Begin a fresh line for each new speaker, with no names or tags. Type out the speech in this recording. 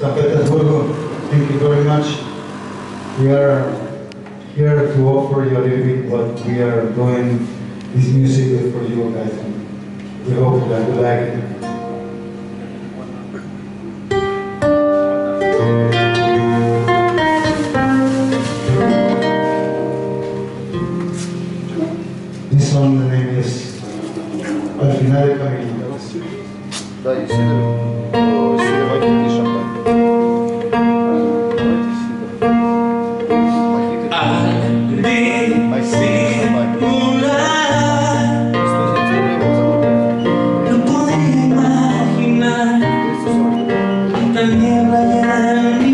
San Petersburg. Thank you very much. We are here to offer you a little bit what we are doing this music for you guys. And we hope that you like it. This song, the name is Al final del camino.
Да, и сидор вакит и шампань.
No podía imaginar tanta niebla ya en mi